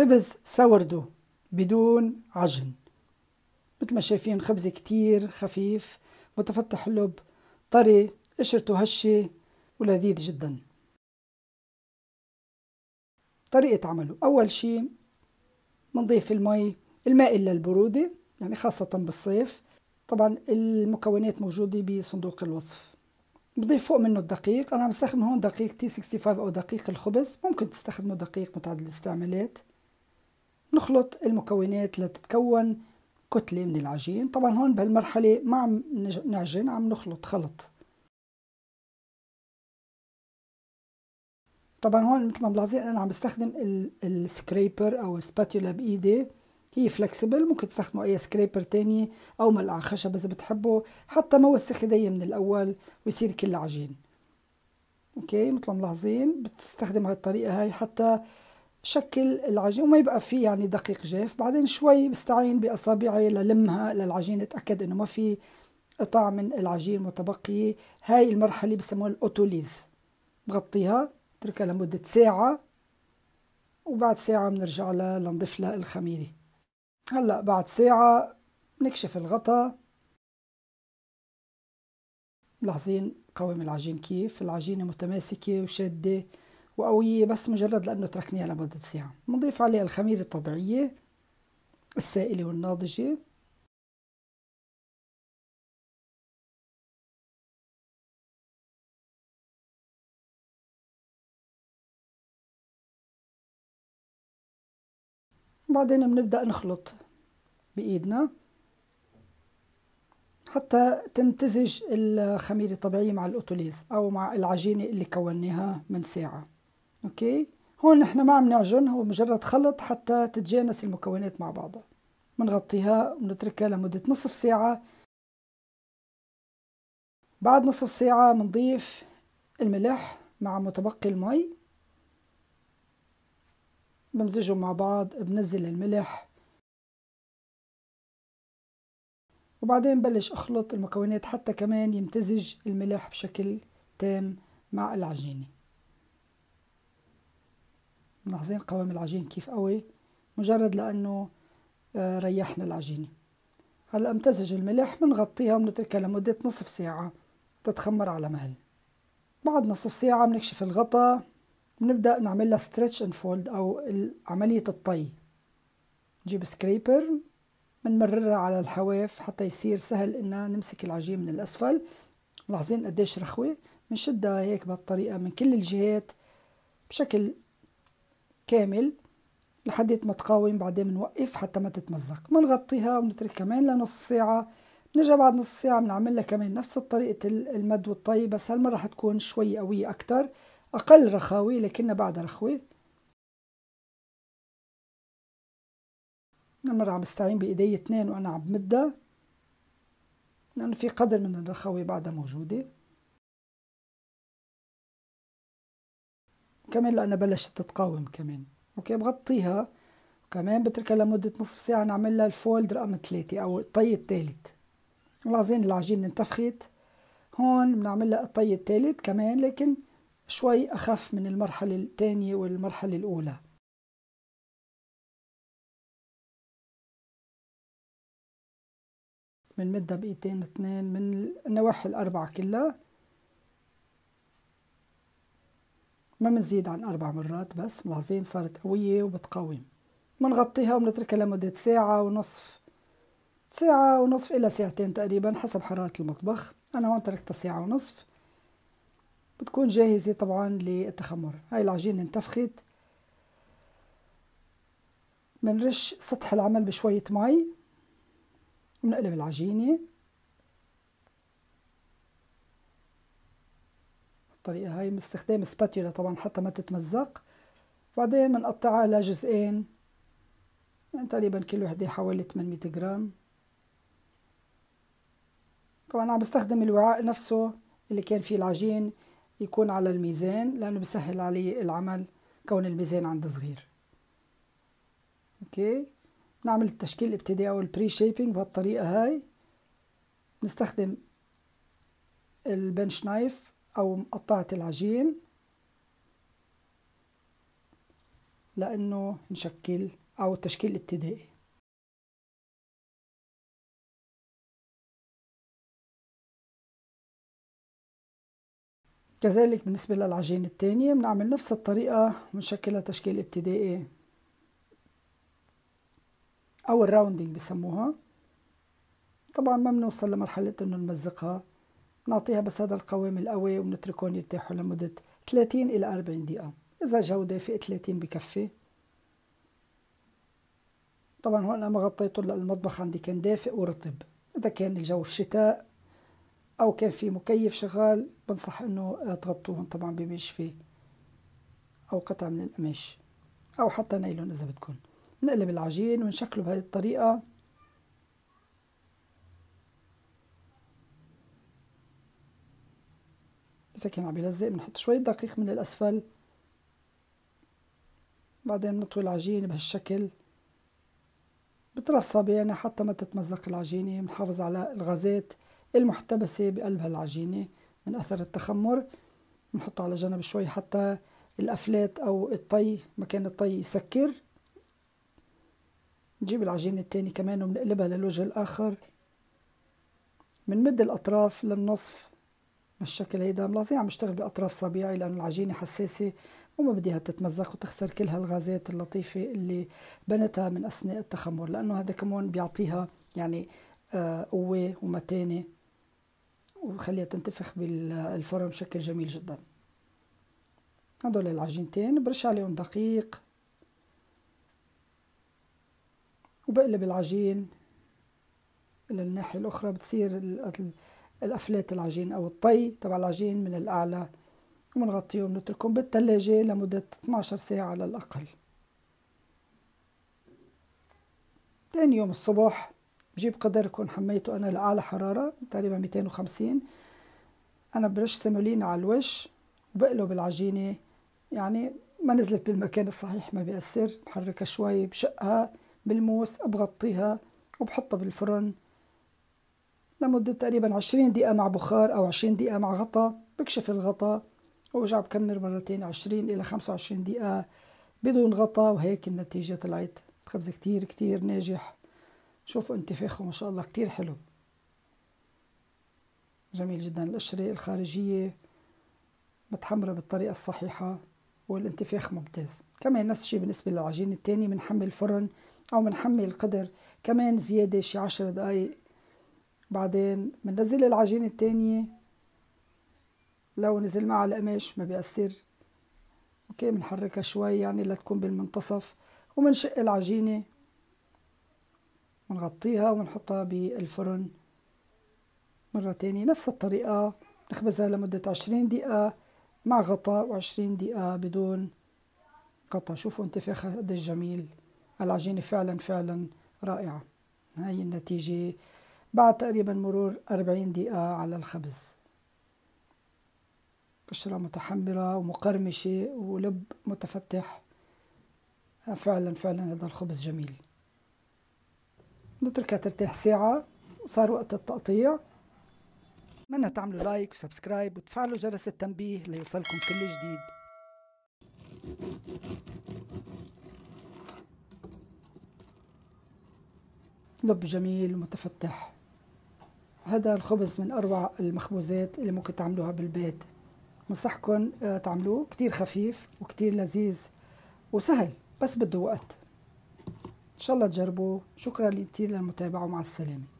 خبز ساوردو بدون عجن. مثل ما شايفين خبز كتير خفيف متفتح اللب، طري، قشرته هشة ولذيذ جدا. طريقة عمله: أول شي بنضيف الماء للبرودة، يعني خاصة بالصيف. طبعا المكونات موجودة بصندوق الوصف. بضيف فوق منه الدقيق، أنا عم بستخدم هون دقيق T65 أو دقيق الخبز، ممكن تستخدموا دقيق متعدد الاستعمالات. نخلط المكونات لتتكون كتلة من العجين. طبعا هون بهالمرحلة ما عم نعجن، عم نخلط خلط. طبعا هون مثل ما ملاحظين أنا عم بستخدم السكريبر أو سباتولا بإيدي، هي فلكسبل، ممكن تستخدموا أي سكريبر تاني أو ملعقة خشب إذا بتحبوا، حتى ما وسخ ايدي من الأول ويصير كل عجين. اوكي، مثل ما ملاحظين بتستخدم هاي الطريقة هاي حتى شكل العجين وما يبقى فيه يعني دقيق جاف. بعدين شوي بستعين بأصابعي للمها للعجين، اتأكد انه ما في قطع من العجين متبقية. هاي المرحلة بسموها الأوتوليز. بغطيها بتركها لمدة ساعة، وبعد ساعة بنرجع لها لنضيف لها الخميرة. هلأ بعد ساعة بنكشف الغطا. ملاحظين قوام العجين كيف العجينة متماسكة وشادة وقوية، بس مجرد لأنه تركنيها لمدة ساعة. بنضيف عليها الخميرة الطبيعية السائلة والناضجة. وبعدين بنبدأ نخلط بإيدنا حتى تمتزج الخميرة الطبيعية مع الأوتوليز أو مع العجينة اللي كوناها من ساعة. أوكي، هون نحن ما عم نعجن، هو مجرد خلط حتى تتجانس المكونات مع بعضها. بنغطيها ونتركها لمدة نصف ساعة. بعد نصف ساعة بنضيف الملح مع متبقي المي، بمزجهم مع بعض، بنزل الملح، وبعدين بلش أخلط المكونات حتى كمان يمتزج الملح بشكل تام مع العجينة. ملاحظين قوام العجين كيف قوي، مجرد لأنه ريحنا العجينة. هلأ امتزج الملح، بنغطيها وبنتركها لمدة نصف ساعة تتخمر على مهل. بعد نصف ساعة بنكشف الغطا، بنبدأ نعملها ستريتش اند فولد أو عملية الطي. نجيب سكريبر بنمررها على الحواف حتى يصير سهل إننا نمسك العجين من الأسفل. ملاحظين قديش رخوة، بنشدها هيك بهالطريقة من كل الجهات بشكل كامل لحد ما تقاوم. بعدين بنوقف حتى ما تتمزق. بنغطيها وبنترك كمان لنص ساعة. بنرجع بعد نص ساعة بنعملها كمان نفس طريقة المد والطي، بس هالمرة حتكون شوي قوية أكتر، أقل رخاوة لكنها بعدها رخوة. المرة عم بستعين بإيدي 2 وأنا عم بمدها لأنه في قدر من الرخاوة بعدها موجودة، كمان لأنها بلشت تتقاوم كمان. أوكي، بغطيها وكمان بتركها لمدة نصف ساعة. نعمل لها الفولد رقم 3 أو الطي الثالث. ملاحظين العجين انتفخت، هون بنعمل لها الطي الثالث كمان لكن شوي أخف من المرحلة الثانية والمرحلة الأولى. بنمدها بإيدين 2 من النواحي الأربعة كلها، ما بنزيد عن 4 مرات بس. ملاحظين صارت قوية وبتقاوم. بنغطيها وبنتركها لمدة ساعة ونصف، ساعة ونصف إلى ساعتين تقريبا حسب حرارة المطبخ. أنا هون تركتها ساعة ونصف، بتكون جاهزة طبعا للتخمر. هاي العجينة انتفخت. بنرش سطح العمل بشوية مي ونقلب العجينة بالطريقة هاي باستخدام سباتولا طبعا حتى ما تتمزق. بعدين بنقطعها لجزئين، يعني تقريبا كل وحدة حوالي 800 جرام. طبعا عم بستخدم الوعاء نفسه اللي كان فيه العجين يكون على الميزان لأنه بسهل علي العمل كون الميزان عندي صغير. اوكي، نعمل التشكيل الابتدائي او البري شيبينج بهالطريقة هاي. نستخدم البنش نايف او مقطعة العجين لأنه نشكل أو تشكيل ابتدائي. كذلك بالنسبة للعجينة الثانية بنعمل نفس الطريقة ونشكلها تشكيل ابتدائي أو الراوندينج بسموها. طبعا ما بنوصل لمرحلة إنه نمزقها، نعطيها بس هذا القوام القوي ونتركهم يرتاحوا لمدة 30 إلى 40 دقيقة. إذا جو دافئ 30 بكفي. طبعا هون أنا ما غطيته لأن المطبخ عندي كان دافئ ورطب. إذا كان الجو الشتاء أو كان في مكيف شغال بنصح إنه تغطوهم طبعا بمشفي أو قطع من القماش أو حتى نايلون إذا بدكم. نقلب العجين ونشكله بهذه الطريقة. إذا كان عم يلزق بنحط شوية دقيق من الأسفل، بعدين بنطوي العجين بهالشكل بطرف صابعنا حتى ما تتمزق العجينة. بنحافظ على الغازات المحتبسة بقلب هالعجينة من أثر التخمر. بنحطها على جنب شوي حتى الأفلات أو الطي مكان الطي يسكر. نجيب العجينة التاني كمان وبنقلبها للوجه الآخر. بنمد الأطراف للنصف بالشكل هيدا. ملاحظين عم اشتغل بأطراف صبيعي لأن العجينة حساسة وما بديها تتمزق وتخسر كل هالغازات اللطيفة اللي بنتها من أثناء التخمر، لأنه هذا كمان بيعطيها يعني قوة ومتانة وخليها تنتفخ بالفرن بشكل جميل جدا. هدول العجينتين برش عليهم دقيق وبقلب العجين إلى الناحية الأخرى. بتصير الأفلات العجين أو الطي تبع العجين من الأعلى، وبنغطيه وبنتركهم بالثلاجة لمدة 12 ساعة على الأقل. تاني يوم الصبح بجيب قدر يكون حميته أنا لأعلى حرارة تقريبا 250. أنا برش سيمولين على الوش وبقلب العجينة، يعني ما نزلت بالمكان الصحيح ما بيأثر. بحركها شوي، بشقها بالموس، بغطيها وبحطها بالفرن لمدة تقريبا 20 دقيقة مع بخار أو 20 دقيقة مع غطا. بكشف الغطا وبرجع بكمل مرتين 20 إلى 25 دقيقة بدون غطا، وهيك النتيجة طلعت خبز كتير كتير ناجح. شوفوا انتفاخه ما شاء الله كتير حلو، جميل جدا. القشرة الخارجية متحمرة بالطريقة الصحيحة والانتفاخ ممتاز. كمان نفس الشيء بالنسبة للعجين التاني. بنحمي الفرن أو بنحمي القدر كمان زيادة شي 10 دقايق. بعدين بننزل العجينة التانية، لو نزل معها القماش ما بيأثر. اوكي، بنحركها شوي يعني لتكون بالمنتصف، وبنشق العجينة ونغطيها ونحطها بالفرن مرة تانية نفس الطريقة. نخبزها لمدة 20 دقيقة مع غطاء و20 دقيقة بدون غطاء. شوفوا انتفاخها قديش جميل. العجينة فعلا فعلا رائعة. هاي النتيجة بعد تقريبا مرور 40 دقيقة على الخبز. قشرة متحمرة ومقرمشة ولب متفتح. فعلا فعلا هذا الخبز جميل. نتركها ترتاح ساعة وصار وقت التقطيع. أتمنى تعملوا لايك وسبسكرايب وتفعلوا جرس التنبيه ليوصلكم كل جديد. لب جميل ومتفتح. هذا الخبز من أروع المخبوزات اللي ممكن تعملوها بالبيت. نصحكم تعملوه، كتير خفيف وكتير لذيذ وسهل، بس بده وقت. إن شاء الله تجربوه. شكرا كتير للمتابعة ومع السلامة.